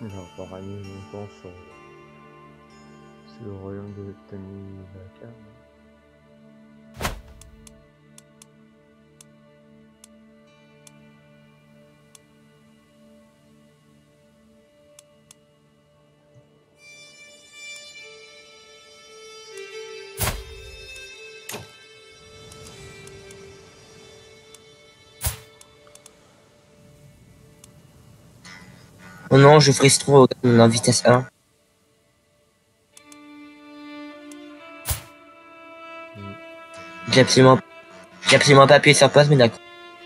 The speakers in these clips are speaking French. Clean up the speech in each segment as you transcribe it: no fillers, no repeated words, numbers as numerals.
Il va pas régner longtemps sur le royaume de Tamilaka. Oh non, je frise trop en vitesse 1. J'ai absolument pas appuyé sur pause, mais d'accord.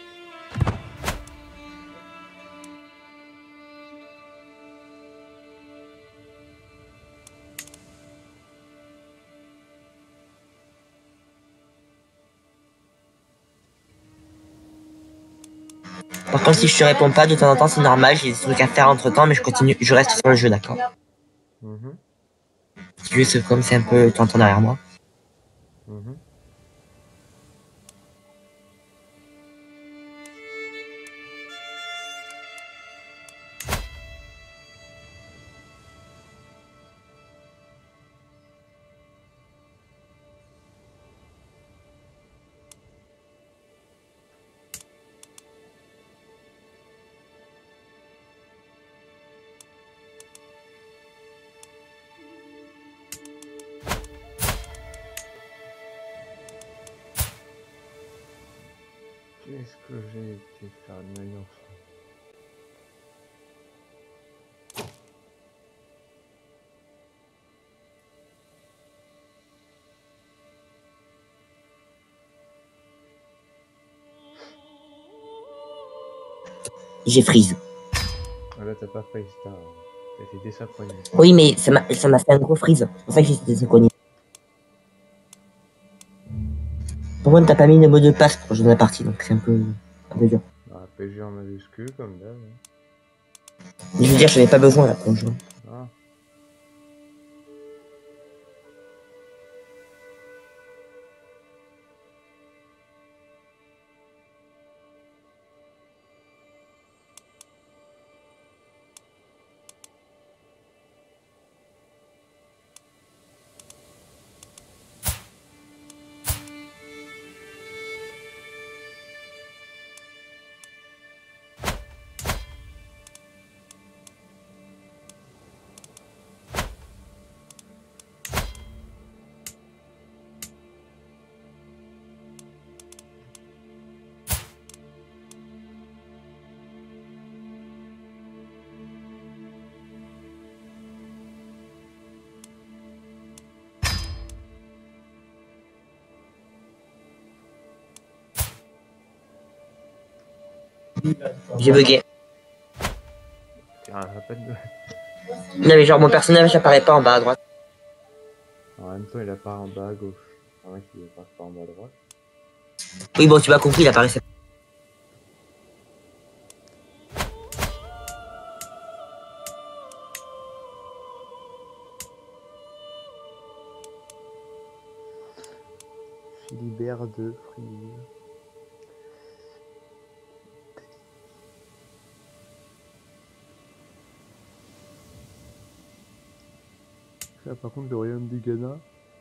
Par contre, si je te réponds pas, de temps en temps, c'est normal, j'ai des trucs à faire entre temps, mais je reste sur le jeu, d'accord? Juste comme c'est un peu, tu entends derrière moi. Qu'est-ce que j'ai été faire de ma enfant? J'ai freeze. Ah là, t'as pas fait ça. T'as été désynchronisé. Oui, mais ça m'a fait un gros freeze. C'est pour ça que j'étais désynchronisé. Pourquoi t'as pas mis le mot de passe pour jouer la partie, donc c'est un peu dur. Ah, PG en majuscule, comme d'hab. Je veux dire, je n'avais pas besoin là pour jouer. Ah. J'ai bugué. Tiens, pas de... Non, mais genre, mon personnage apparaît pas en bas à droite. En même temps, il apparaît en bas à gauche. Ah ouais, il apparaît pas en bas à droite. Oui, bon, tu m'as compris, il apparaissait. Philibert de Frise. Là, par contre, le royaume du Ghana.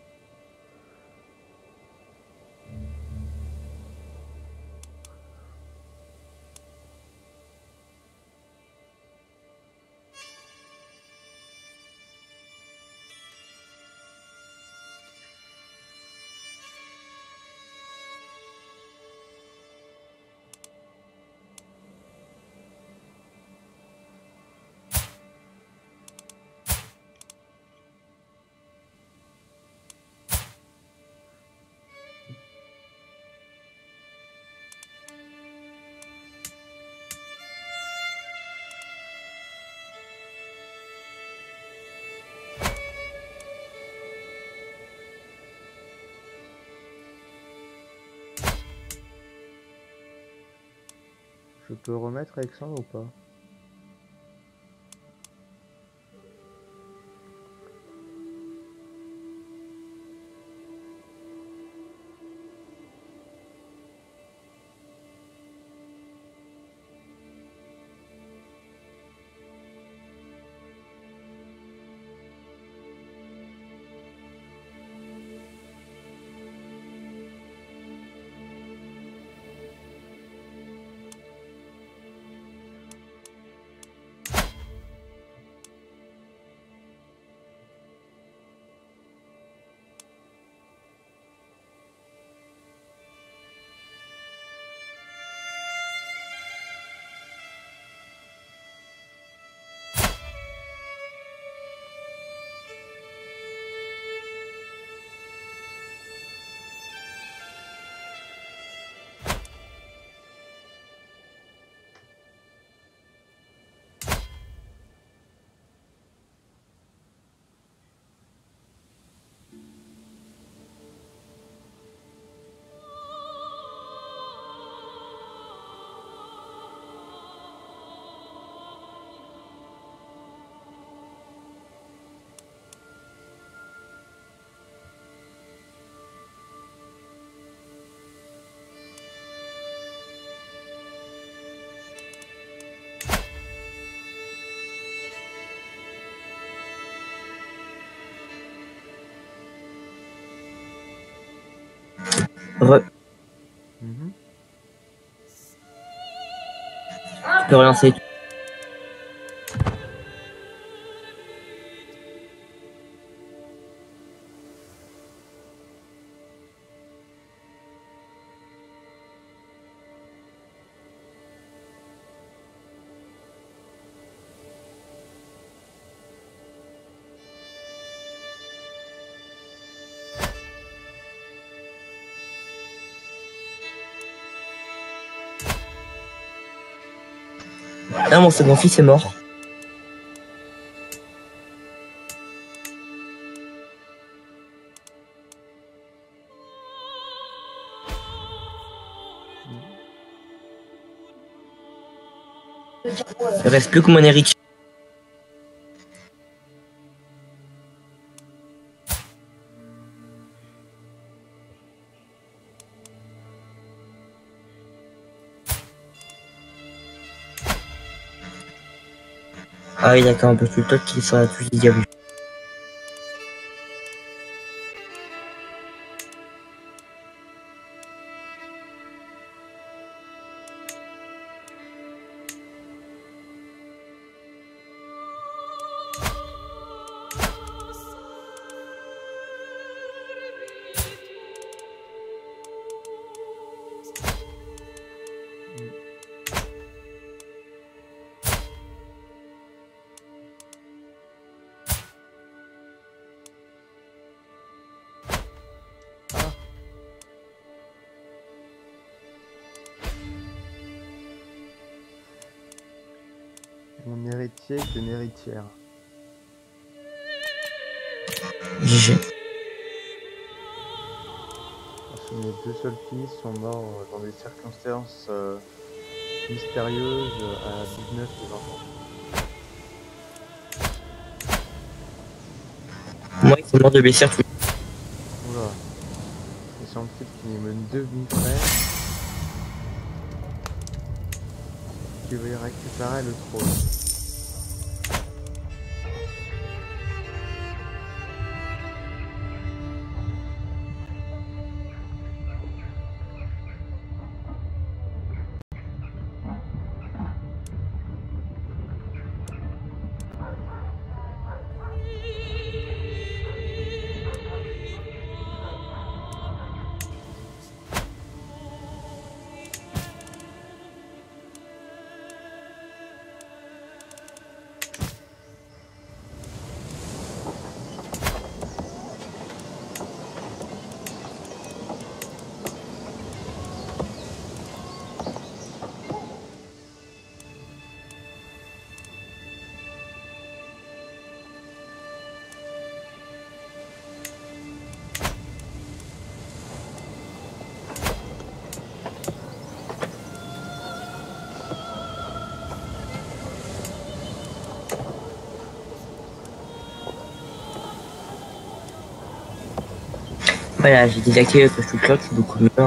Je peux remettre Alexandre ou pas? Tu Mhm. peux relancer. Là, mon second fils est mort. Il reste plus que mon héritier. Ah oui, d'accord, un peu plus tôt qu'il sera tous les diables. Ah. Mon héritier est une héritière. GG. Parce que mes deux seuls fils sont morts dans des circonstances mystérieuses à 19 et 20 ans. Moi, ils sont morts de blessure. Oula. Il semble-t-il qu'il me deux demi-frères qui veulent récupérer le trône. Voilà, j'ai désactivé le push to clock, c'est beaucoup mieux.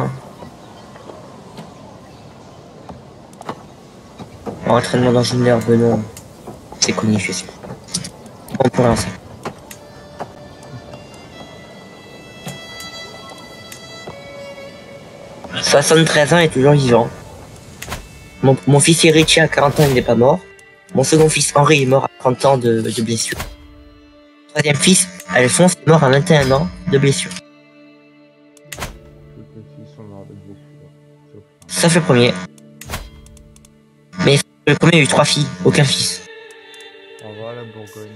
Entraînement d'ingénieur, Benoît. C'est connu, je suis sûr. On peut lancer. « 73 ans et toujours vivant. Mon fils héritier à 40 ans, il n'est pas mort. Mon second fils Henri est mort à 30 ans de blessure. Troisième fils, Alphonse, est mort à 21 ans de blessure. Tous mes fils sont morts de blessures. Ça fait le premier. Mais le premier a eu 3 filles, aucun fils. Au revoir la Bourgogne.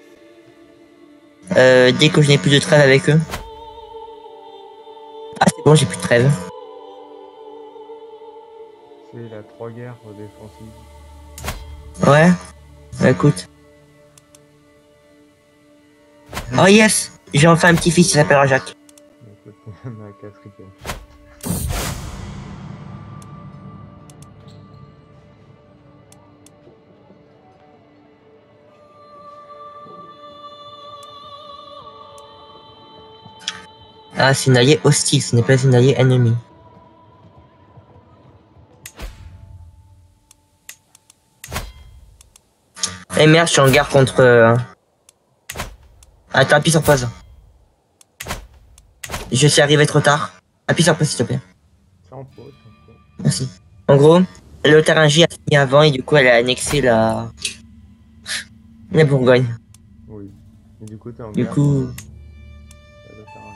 Dès que je n'ai plus de trêve avec eux. Ah c'est bon, j'ai plus de trêve. C'est la 3 guerres défensives. Ouais. Bah écoute. Oh yes, j'ai enfin un petit-fils, il s'appellera Jacques. Écoute, ma quatrième. Ah, c'est une alliée hostile, ce n'est pas une alliée ennemie. Eh merde, je suis en guerre contre... Attends, appuie sur pause. Je suis arrivé trop tard. Appuie sur pause s'il te plaît. C'est en pause, c'est en pause. Merci. En gros, la Lotharingie a fini avant et du coup elle a annexé la Bourgogne. Oui. Et du coup, t'es en Du guerre. coup, Ça doit faire un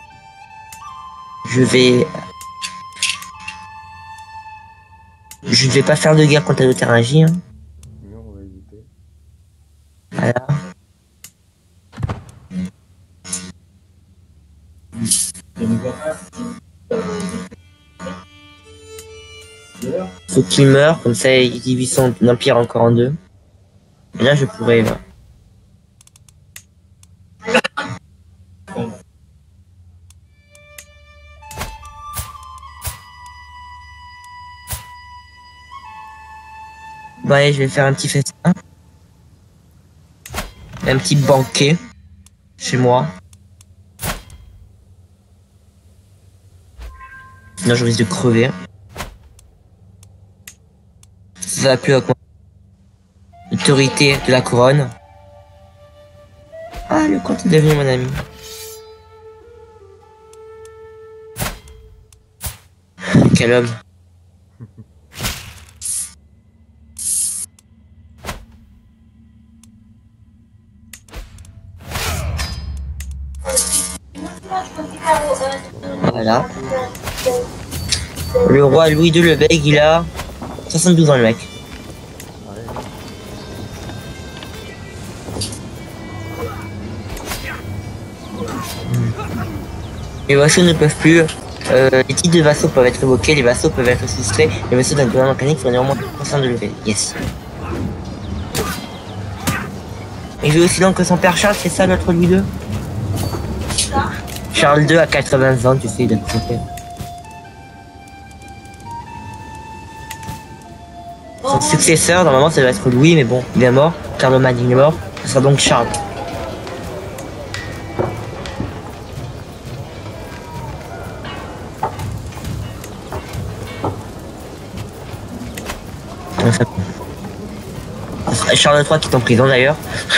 je vais pas faire de guerre contre la Lotharingie. Hein. mieux, on va éviter. Voilà. Faut qu'il meure, comme ça il divise son empire encore en deux. Et là je pourrais... Bon allez, je vais faire un petit festin. Un petit banquet. Chez moi. Sinon je risque de crever. Ça va plus avec moi. L'autorité de la couronne. Ah, le comte est devenu mon ami. Quel homme. Voilà. Le roi Louis II le Bègue, il a 72 ans le mec. Ouais. Les vassaux ne peuvent plus. Les titres de vassaux peuvent être révoqués, les vassaux peuvent être soustraits, les vassaux d'un gouvernement mécanique font néanmoins 100% de level. Yes. Il veut aussi donc que son père Charles, c'est ça notre Louis II? Charles II a 80 ans, tu sais, il a tout fait. Son successeur, normalement, ça doit être Louis, mais bon, il est mort. Carloman, il est mort. Ce sera donc Charles. Charles III qui est en prison d'ailleurs.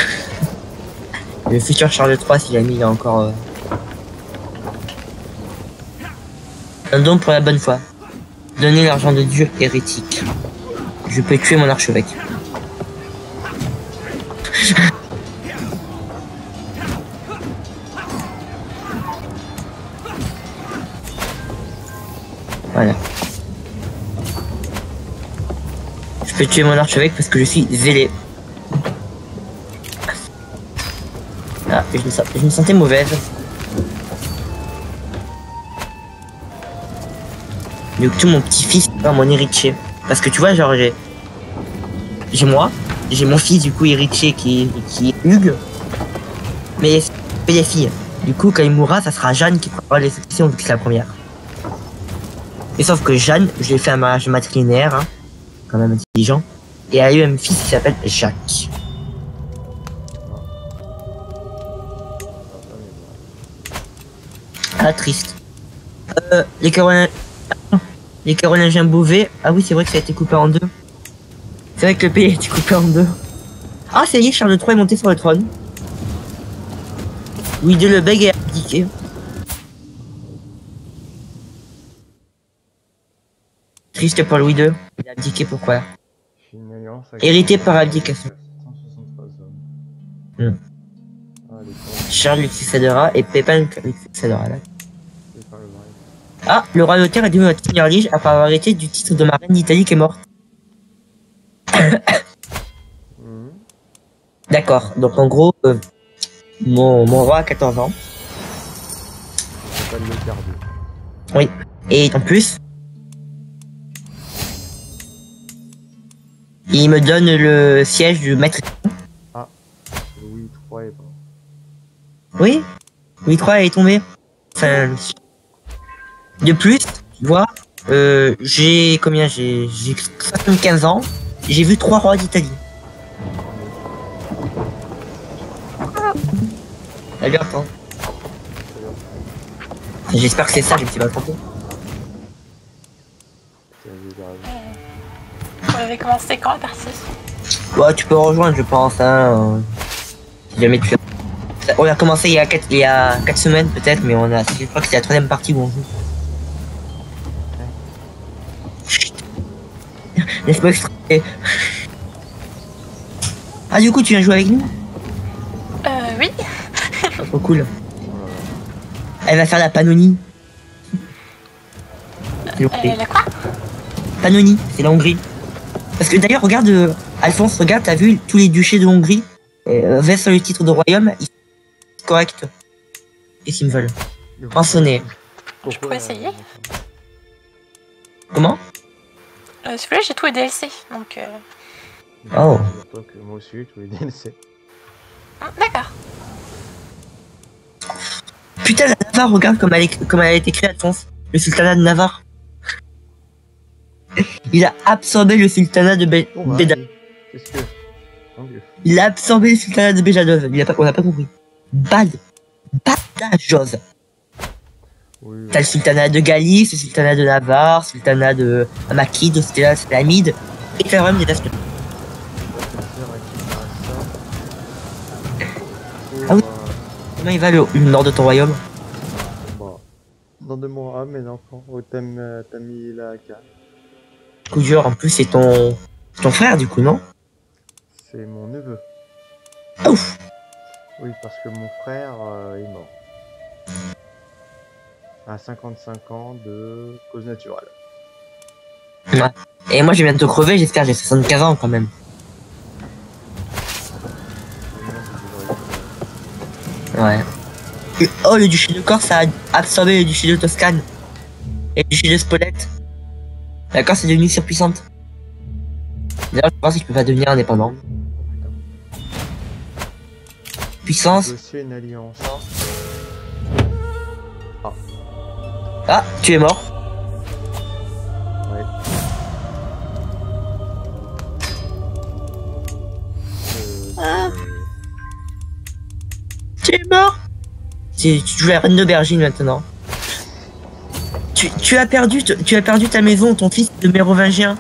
Le futur Charles III, s'il a mis, il a encore... Un don pour la bonne foi. Donnez l'argent de Dieu hérétique. Je peux tuer mon archevêque. Voilà. Je peux tuer mon archevêque parce que je suis zélé. Ah, je me sentais mauvaise. Du coup, mon petit-fils, mon héritier. Parce que tu vois, genre, j'ai moi, j'ai mon fils, du coup, héritier qui est Hugues. Mais c'est les filles. Du coup, quand il mourra, ça sera Jeanne qui prendra les successions vu que c'est la première. Et sauf que Jeanne, je lui ai fait un mariage matrilinéaire, hein, quand même intelligent. Et elle a eu un fils qui s'appelle Jacques. Ah, triste. Les Carolingiens Beauvais. Ah oui, c'est vrai que ça a été coupé en deux. C'est vrai que le pays a été coupé en deux. Ah, ça y est, Charles III est monté sur le trône. Louis II le Bègue est abdiqué. Triste pour Louis II. Il a abdiqué pourquoi? Hérité par abdication. 163 hommes. Ah, les cons. Charles lui succédera et Pépin lui succédera là. C'est pas le vrai. Ah, le roi Lothaire est devenu notre seigneur lige après avoir hérité du titre de ma reine d'Italie qui est morte. D'accord, donc en gros, mon roi a 14 ans. C'est pas le Lothaire II. Oui, et en plus, il me donne le siège du maître. Ah, Louis III est mort. Oui, Louis III est tombé. Enfin, de plus, tu vois, j'ai combien? J'ai 75 ans. J'ai vu 3 rois d'Italie. Salut, attends. J'espère que c'est ça, je me suis pas trompé. Vous avez commencé quand, Tarsis? Ouais, tu peux rejoindre, je pense, hein. Si jamais tu... On a commencé il y a 4 semaines, peut-être, mais je crois que c'est la 3e partie où on joue. Laisse-moi extraire. Ah, du coup, tu viens jouer avec nous? Oui. Oh, trop cool. Elle va faire la Pannonie. La quoi? Pannonie, c'est la Hongrie. Parce que d'ailleurs, regarde, Alphonse, regarde, t'as vu tous les duchés de Hongrie versent le titre de royaume, ils sont corrects. Qu'est-ce qu'ils me veulent? Rançonner. Je pourrais essayer. Comment? Celui-là, j'ai tout les DLC, donc... Oh. Moi aussi, tous les DLC. D'accord. Putain, la Navarre, regarde comme elle a été créée, Alphonse. Le sultanat de Navarre. Il a absorbé le sultanat de Béjadov. Qu'est-ce que... Mon Dieu. Il a absorbé le sultanat de Béjadov. On n'a pas compris. Badajoz. Oui, T'as le sultanat de Galice, le sultanat de Navarre, le sultanat de Makid, le sultanat de Salamide. Et t'as vraiment des tasques. Ah oui. Comment il va le nord de ton royaume? Bon. Dans de mon âme, mes enfants. Oh, t'as mis la AK. Coup dur, en plus c'est ton frère du coup, non? C'est mon neveu. Ah ouf. Oui, parce que mon frère est mort. À 55 ans de cause naturelle. Ouais. Et moi je viens de te crever, j'espère, j'ai 75 ans quand même. Ouais. Et, oh, le duché de Corse a absorbé le duché de Toscane. Et le duché de Spolète. La Corse est devenue surpuissante. D'ailleurs, je pense que je peux pas devenir indépendant. Puissance. Négocier une alliance. Ah, tu es mort. Ouais. Tu es mort. Tu joues la reine d'aubergine maintenant. Tu as perdu ta maison, ton fils de mérovingien.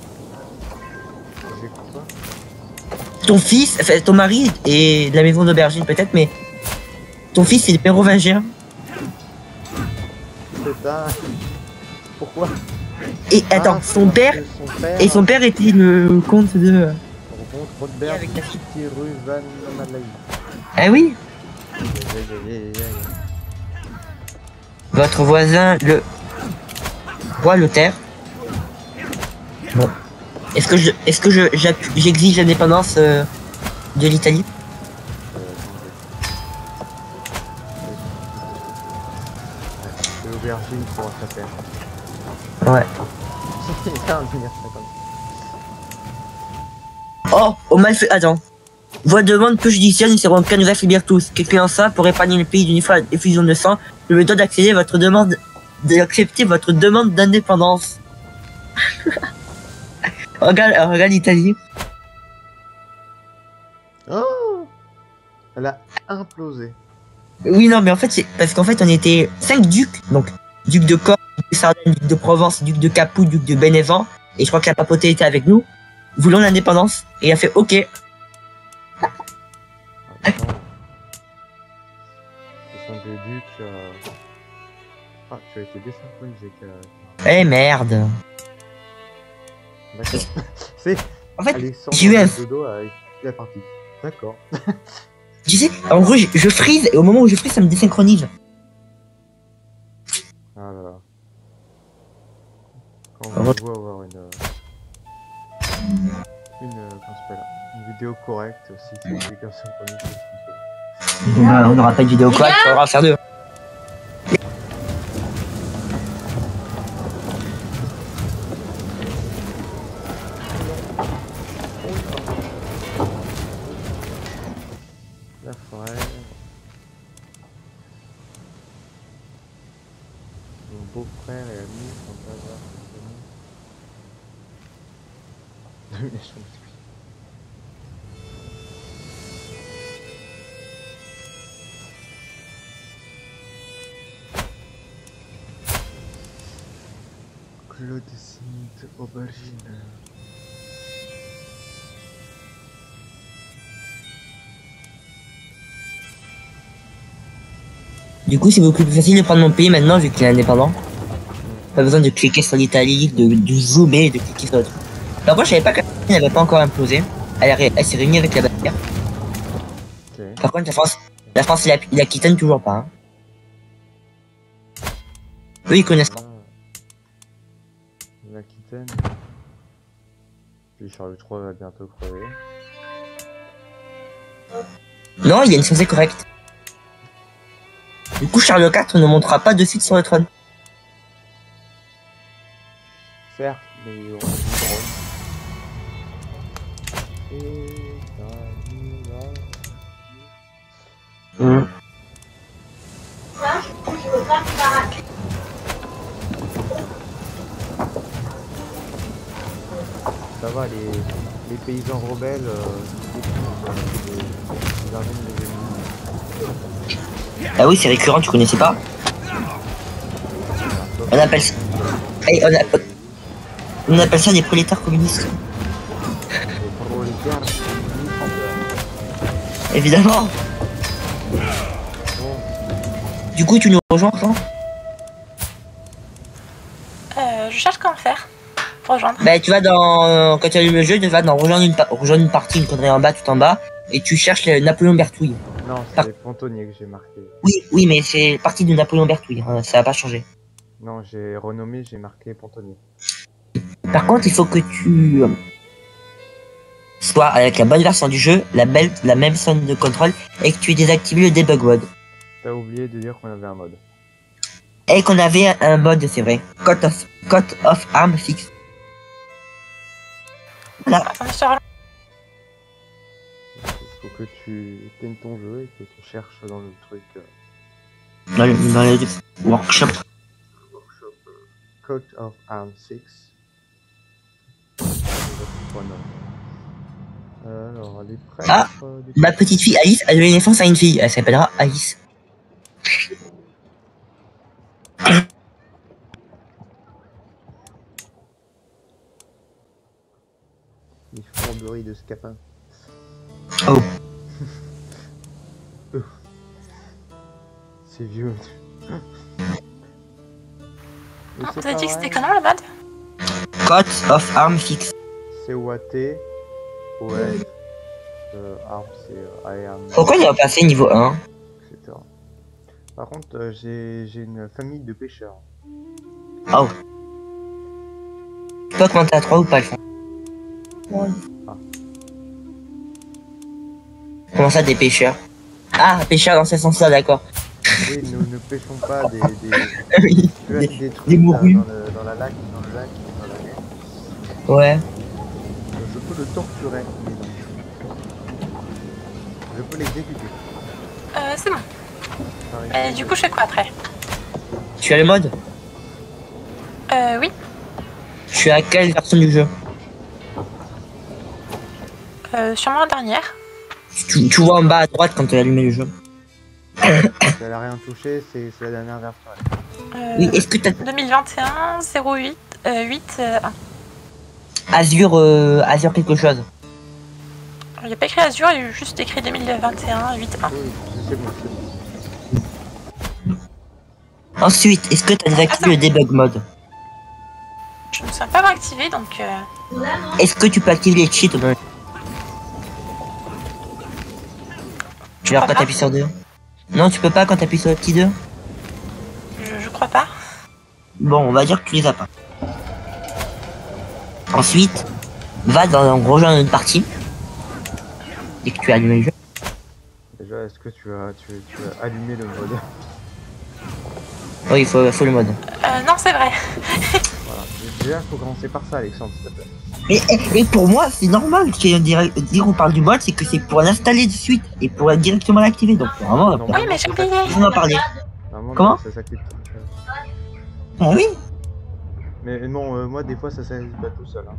J'ai quoi? Ton fils, enfin ton mari est de la maison d'aubergine peut-être, mais ton fils est mérovingien. C'est ça. Pourquoi? Et attends, son père était le comte de. Rencontre Rodbert avec ta fille. Tiru Van Malay. Ah oui. Votre voisin, le roi Lothaire. Bon. Est-ce que j'exige l'indépendance de l'Italie? C'est l'aubergine pour sa terre. Ouais. Il va en venir ça comme ça. Oh, au mal fait. Attends. Voix de demande peu judiciaire, nous serons qu'à nous affaiblir tous. Quelqu'un en ça, pour épargner le pays d'une effusion de sang, je me dois d'accepter votre demande d'indépendance. regarde l'Italie. Oh, elle a implosé. Oui, non, mais en fait, c'est parce qu'en fait, on était 5 ducs. Donc, duc de Corse, duc de Sardaigne, duc de Provence, duc de Capoue, duc de Bénévent. Et je crois que la papauté était avec nous. Voulons l'indépendance. Et il a fait OK. Attends. Ce sont des ducs. Ah, tu as été désynchronisé. Eh merde. D'accord. C'est. En fait, Alexandre JUF. Dodo avec la partie. D'accord. Tu sais, en gros, je freeze et au moment où je freeze, ça me désynchronise. Ah là là. Quand Ah, on doit avoir une comment ça s'appelle, une vidéo correcte aussi, c'est une vidéo synchronisée. On n'aura pas de vidéo quoi, on va en faire deux. La forêt. Mon beau-frère et ami sont pas là. Domination. Claude Smith, aubergine. Du coup, c'est beaucoup plus facile de prendre mon pays maintenant vu qu'il est indépendant. Pas besoin de cliquer sur l'Italie, de zoomer et de cliquer sur l'autre. Alors moi je savais pas que la Chine n'avait pas encore implosé. Elle s'est réunie avec la Bavière. Ok. Par contre la France et l'Aquitaine toujours pas. Hein. Eux ils connaissent pas. L'Aquitaine. Puis Charles III va bientôt crever. Non, il y a une censée correcte. Du coup Charles IV ne montera pas de suite sur le trône. Certes, mais il y aura du drone. Et ça va, les paysans rebelles, ils amènent les ennemis. Ah oui c'est récurrent, tu connaissais pas. On appelle ça... Hey, on appelle ça des prolétaires communistes. Les prolétaires, Évidemment. bon, Du coup tu nous rejoins quand? Je cherche comment faire pour rejoindre. Bah tu vas dans... Quand tu allumes le jeu, tu vas dans rejoindre une partie, une connerie en bas, tout en bas. Et tu cherches le Napoléon Bertouille. non, c'est les pontonniers que j'ai marqué. Oui, mais c'est partie de Napoléon Bertouille, hein, ça va pas changer. Non, j'ai renommé, j'ai marqué pontonnier. Par contre, il faut que tu sois avec la bonne version du jeu, la même zone de contrôle, et que tu aies désactivé le debug mode. T'as oublié de dire qu'on avait un mode. Et qu'on avait un mode, c'est vrai. Coat of arm fixe. Voilà. Attendez, je te relance. Il faut que tu éteignes ton jeu et que tu cherches dans le truc Dans le workshop. Coat of Arms 6. Alors, les prêtres... Ah, ma petite fille Alice a donné naissance à une fille. Elle s'appellera Alice. Les fourberies de Scapin. Oh. C'est vieux. Et Ah, c'est vous avez dit que c'était pareil. comment le mode? Coat of arm fixe. C-O-A-T, O-S, arm c'est I-A-M, Pourquoi il a passé niveau 1? etc. Par contre, j'ai une famille de pêcheurs. Oh. Tu peux augmenter à 3 ou pas le fond? Ah. Comment ça, des pêcheurs? Ah, pêcheurs dans ce sens-là, d'accord. Oui, nous ne pêchons pas des Oui. tu vois, des trucs des là, morues. dans la lac, dans le lac, dans la mer. Ouais. Je peux le torturer. Je peux l'exécuter. C'est bon. Par Et du coup, je fais quoi après? Tu as le mode? Oui. Tu as quelle version du jeu? Sûrement la dernière. Tu vois en bas à droite quand tu as allumé le jeu. Elle a rien touché, c'est la dernière version. Oui, est-ce que t'as 2021 08 8 1. Azure quelque chose? Il n'y a pas écrit Azure, il y a juste écrit 2021 8 1. Oui, c'est bon, c'est bon. Ensuite, est-ce que tu as désactivé le debug mode? Je ne me sens pas avoir activé donc. Est-ce que tu peux activer les cheats dans le... Genre quand t'appuies sur 2? Non, tu peux pas quand t'appuies sur le petit 2? Je crois pas. Bon, on va dire que tu les as pas. Ensuite, va rejoindre une partie. Dès que tu as allumé le jeu. Déjà, est-ce que tu as allumé le mode? Oui, il faut le mode. Non, c'est vrai. Voilà. Déjà, faut commencer par ça, Alexandre, s'il te plaît. Mais pour moi, c'est normal dire on parle du mode, c'est que c'est pour l'installer de suite et pour directement l'activer. Donc vraiment, Non, Oui, mais j'ai oublié. on en parler. Normalement, Comment ça s'active tout seul. Ah oui. Mais non, moi, des fois, ça s'active pas tout seul. Hein.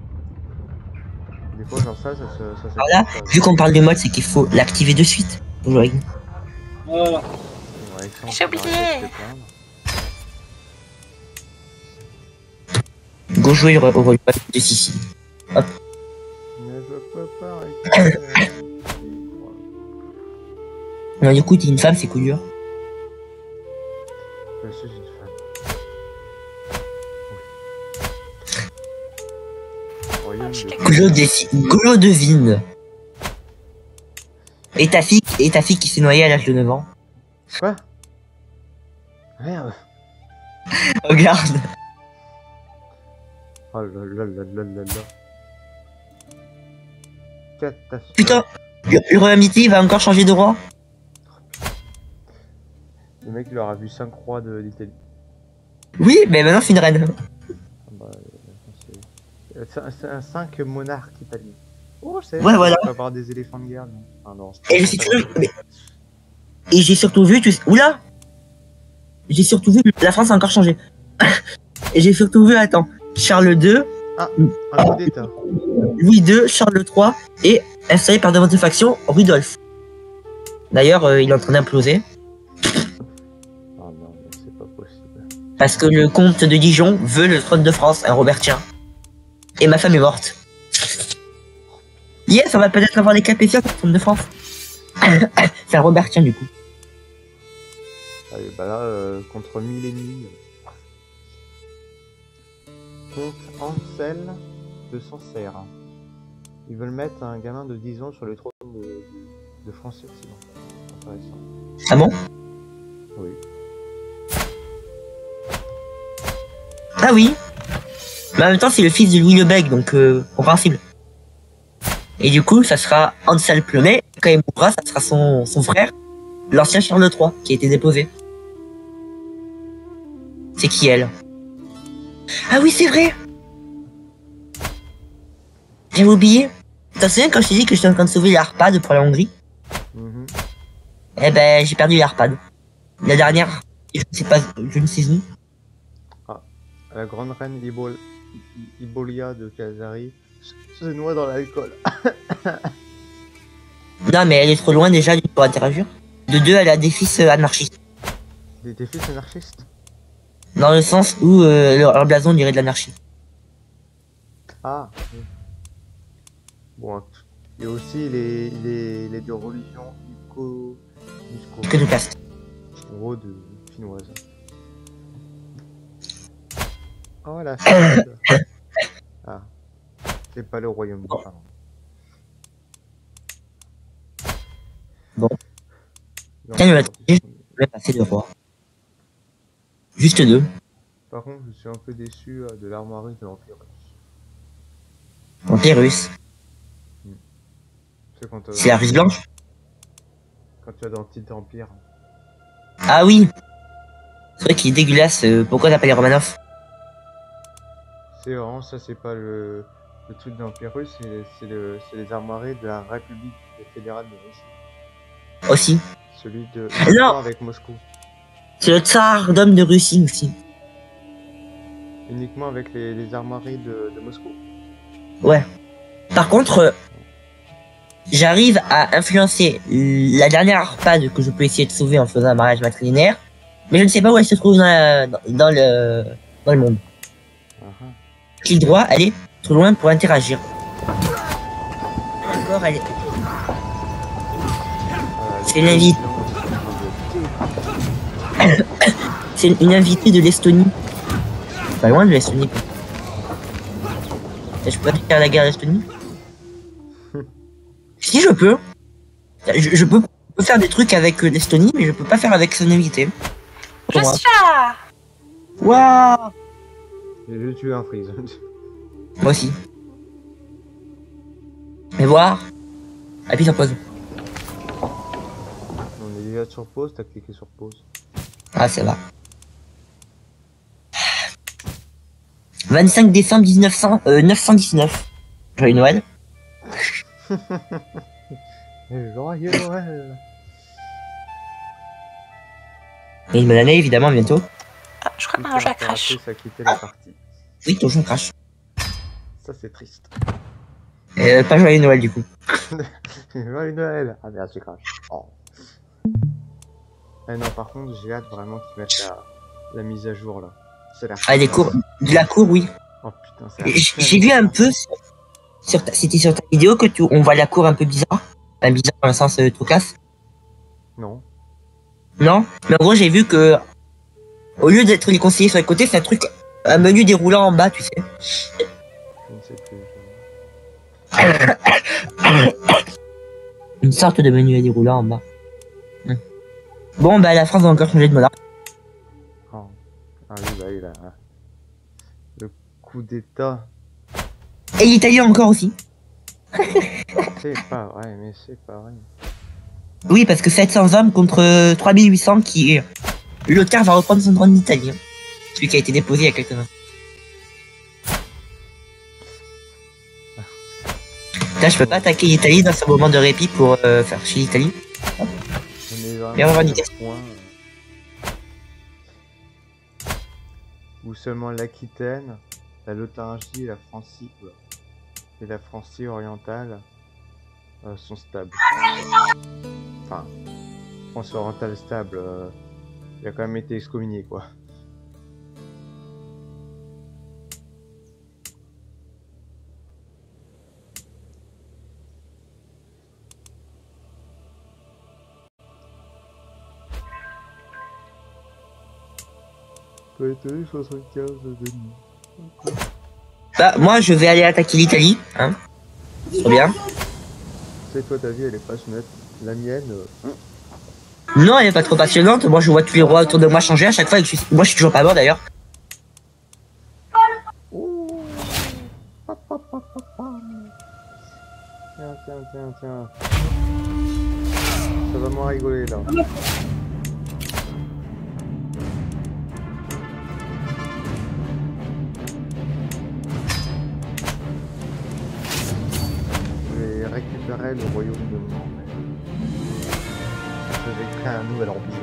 Des fois, genre ça s'active Voilà, tout seul. vu qu'on parle du mode, c'est qu'il faut l'activer de suite. Bonjour, Iggy. Bon, Alexandre, J'ai oublié. arrête de te plaindre. Go jouer au rôle de Sissi. Mais je peux pas arrêter. Non, du coup, t'es une femme, c'est coup dur. Je suis une femme. Oui. royaume de... Glodevine. Et ta fille qui s'est noyée à l'âge de 9 ans. Quoi? Merde. Regarde. Oh là là là là là là. Catastrophe. Putain, le royaume-unité va encore changer de roi. Le mec il aura vu 5 rois d'Italie. Oui, mais maintenant c'est une reine. Ah bah, c'est un 5 monarques italiens. Oh, c'est Ouais, voilà. On va avoir des éléphants de guerre. Non. Ah, non, Et si tu veux, et j'ai surtout vu, oula, j'ai surtout vu, la France a encore changé. Et j'ai surtout vu, attends, Charles II, un coup d'état. Louis II, Charles III et installé par de faction Rudolf. D'ailleurs, il est en train d'imploser Ah non, mais c'est pas possible. parce que le comte de Dijon veut le trône de France, un Robertien. Et ma femme est morte. Yes, on va peut-être avoir les capétiens sur le trône de France. C'est un Robertien du coup. Allez, bah là, contre 1000 ennemis. Comte Ansel de Sancerre. Ils veulent mettre un gamin de 10 ans sur le trône de France occidentale. Intéressant. Ah bon? Oui. Ah oui. Mais en même temps, c'est le fils de Louis le Bègue, donc compréhensible. Et du coup, ça sera Ansel Plumet. Quand il mourra, ça sera son frère, l'ancien Charles III, qui a été déposé. C'est qui elle? Ah oui, c'est vrai. J'avais oublié. Tu te souviens quand je t'ai dit que j'étais en train de sauver les Harpades pour la Hongrie? Eh ben, j'ai perdu les Harpades. La dernière, je ne sais où. La grande reine Ibolia de Khazari se noie dans l'alcool. Non, mais elle est trop loin déjà pour interagir. De deux, elle a des fils anarchistes. Des fils anarchistes? Dans le sens où leur blason dirait de l'anarchie. Ah. Oui. Bon, il y a aussi les deux religions Que de caste. en gros de finnoise. Oh la Suède. Ah. C'est pas le royaume. Pardon. Bon. Non, Tiens, je vais passer de roi. Juste deux. par contre, je suis un peu déçu de l'armoirie de l'Empire russe. Empire russe. C'est la Russe blanche? Quand tu as dans le titre d'Empire. Ah oui. C'est vrai qu'il est dégueulasse. Pourquoi t'as pas les Romanov? C'est vraiment ça, c'est pas le truc d'Empire russe, c'est les armoiries de la République fédérale de Russie. Aussi. Celui de Non. avec Moscou. C'est le tsardom de Russie aussi. Uniquement avec les armoiries de Moscou. Ouais. Par contre, j'arrive à influencer la dernière Harpade que je peux essayer de sauver en faisant un mariage matrilinéaire, mais je ne sais pas où elle se trouve dans le monde. Clic droit, elle est trop loin pour interagir. Encore, elle est... C'est l'invite. C'est une invitée de l'Estonie. Pas loin de l'Estonie. Je peux faire la guerre à l'Estonie? Si je peux. Je peux faire des trucs avec l'Estonie, mais je peux pas faire avec son invité. Je suis là. Waouh. J'ai tué un freeze. Moi aussi. Mais voir. Appuie sur pause. On est déjà sur pause, t'as cliqué sur pause. Ah, ça va. 25 décembre 919. Joyeux Noël. Joyeux Noël. Et une bonne année, évidemment, bientôt. Ah, je crois que mon jeu a crash. Ça a quitté la partie. Oui, ton jeu crash. Ça c'est triste. Pas joyeux Noël, du coup. Joyeux Noël. Ah merde, j'ai crash. Oh. Eh non, par contre, j'ai hâte vraiment qu'ils mettent la mise à jour là. Ah, des cours. De la cour, oui. Oh putain, j'ai vu un peu c'était sur ta vidéo que on voit la cour un peu bizarre. Enfin, bizarre dans le sens trop classe. Non. Non, mais en gros, j'ai vu que au lieu d'être les conseillers sur les côtés, c'est un menu déroulant en bas, tu sais. Je ne sais plus. Une sorte de menu à dérouler en bas. Bon, bah la France va encore changer de monarque. Oh. Ah oui, bah il a le coup d'état. Et l'Italie encore aussi. C'est pas vrai, mais c'est pas vrai. Oui, parce que 700 hommes contre 3800 qui... Lothaire va reprendre son trône d'Italie. Celui qui a été déposé il y a quelques instants. Là, je peux pas attaquer l'Italie dans ce moment de répit pour faire chier l'Italie. On est vraiment Et on va à un niquer. point où seulement l'Aquitaine, la Lotharingie et la Francie orientale sont stables. Enfin, France orientale stable, il a quand même été excommunié quoi. Italie 75 de nuit. Bah, moi, je vais aller attaquer l'Italie. Hein. Trop bien. C'est toi, ta vie, elle est passionnante. La mienne. Non, elle est pas trop passionnante. Moi, je vois tous les rois autour de moi changer à chaque fois. Moi, je suis toujours pas mort d'ailleurs. Oh. Tiens. Ça va moins rigoler là. Je vais récupérer le royaume de Mans. Je vais créer un nouvel empire.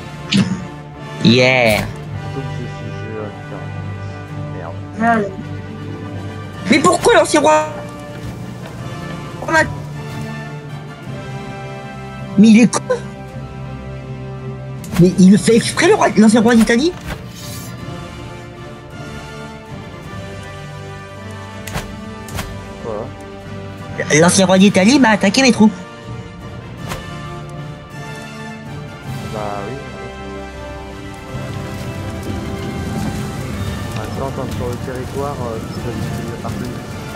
Yeah. Sauf que je suis jeune. Merde. Mais pourquoi l'ancien roi? Mais il est con. Mais il le fait exprès, l'ancien roi d'Italie? Quoi? L'ancien roi d'Italie m'a attaqué mes troupes. Bah oui. Maintenant, quand sur le territoire, tu peux distribuer par plus.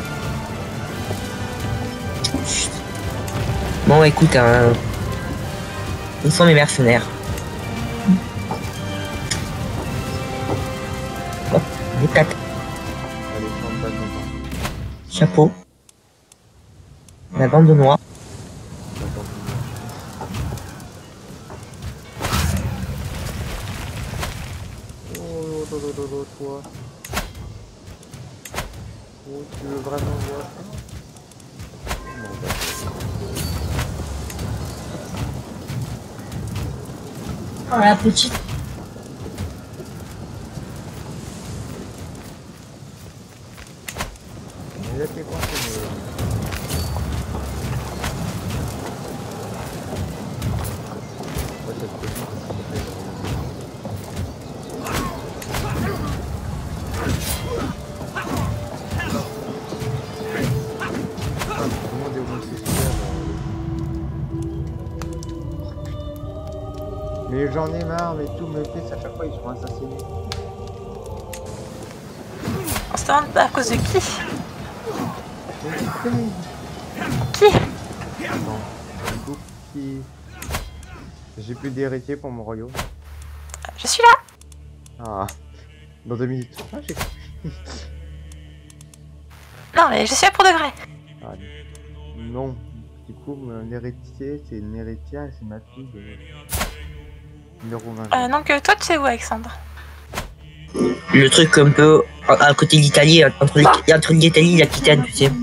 Bon, écoute, hein. Ils sont mes mercenaires. Hop, des tates. Allez, chante pas content. Chapeau. La bande de noix. Oh, toi. Oh, tu veux vraiment voir ça? Non, bah. Oh, la petite. Il a fait quoi Mais j'en ai marre, mais tout me fait à chaque fois ils sont assassinés. On se demande à cause de qui? Qui? Non, du coup, qui... J'ai plus d'héritier pour mon royaume. Je suis là. Ah, dans 2 minutes. Ah, j'ai... Non, mais je suis là pour de vrai. Ah, non, du coup, mon héritier, c'est une héritière et c'est ma fille de... numéro 20. Donc toi, tu sais où, Alexandre? Le truc un peu à côté de l'Italie, entre l'Italie et l'Aquitaine, tu sais.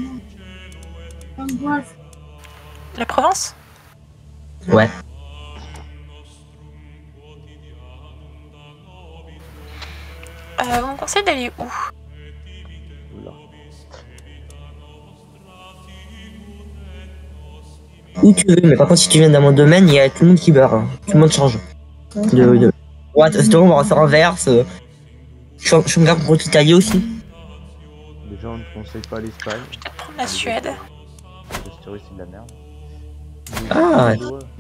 La Provence? Ouais. Vous me conseillez d'aller où? Oula. Où tu veux, mais par contre, si tu viens dans mon domaine, il y a tout le monde qui meurt. Hein. Tout le monde change. Ouais, c'est on va se renverse. Je me garde contre l'Italie aussi. Déjà, on ne conseille pas l'Espagne. Je vais peut-être prendre la Suède. L'Asturie, c'est de la merde. Ah,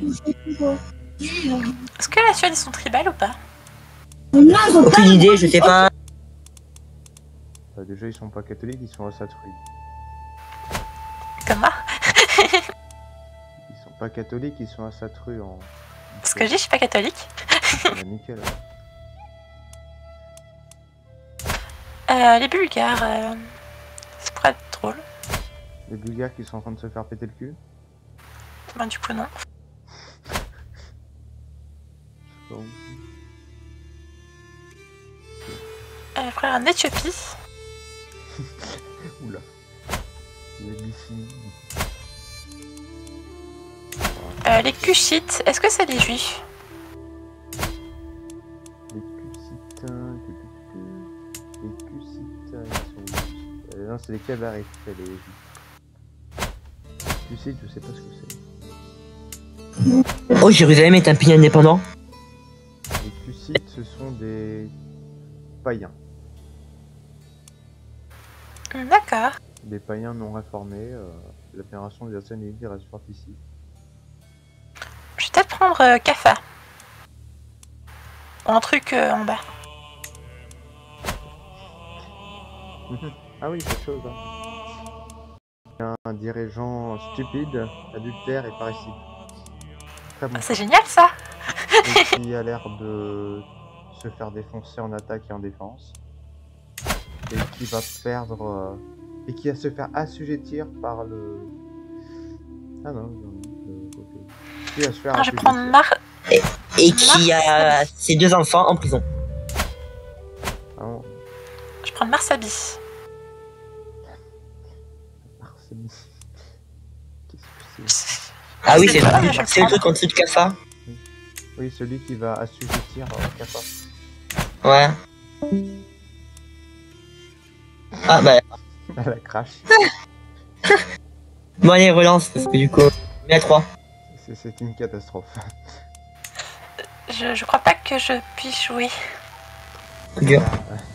Est-ce que la Suède, ils sont tribales ou pas? aucune idée, je sais pas. Ça Déjà, ils sont pas catholiques, ils sont rassatrues. Comment? Ils sont pas catholiques, ils sont rassatrues en... Ce que je dis, je suis pas catholique. Bah, nickel. Les Bulgares, ça pourrait être drôle. Les Bulgares qui sont en train de se faire péter le cul. Ben, du coup, non. Je sais pas où. Frère, en Éthiopie. Oula. Les Bissi. Les Cushites, est-ce que c'est les Juifs? Les Cussitains. Les Cussitains, ils sont où? Non, c'est les Cabarets, c'est les Cussites, je sais pas ce que c'est. Oh, Jérusalem est un pays indépendant. Les Cussites, ce sont des païens. D'accord. Des païens non réformés. La fédération des nationalités reste forte ici. Je vais peut-être prendre Kaffa. Ou un truc en bas. Ah oui, cette chose. Hein. Un dirigeant stupide, adultère et parricide. Très bon. C'est génial ça. Et qui a l'air de se faire défoncer en attaque et en défense. Et qui va perdre... et qui va se faire assujettir par le... Ah non, ok. Qui va se faire Je vais assujettir. prendre Et qui a ses 2 enfants en prison. Ah non, Je vais prendre Marsabi. Arsène. Qu'est-ce que c'est? Ah oui, C'est c'est pas mal, je vais le le truc en dessous de Kaffa. Oui, celui qui va assujettir Kappa. Ouais. Ah bah. À la crash. Bon allez, relance, parce que du coup, on est à 3. C'est une catastrophe. Je crois pas que je puisse jouer. Dur. Ah,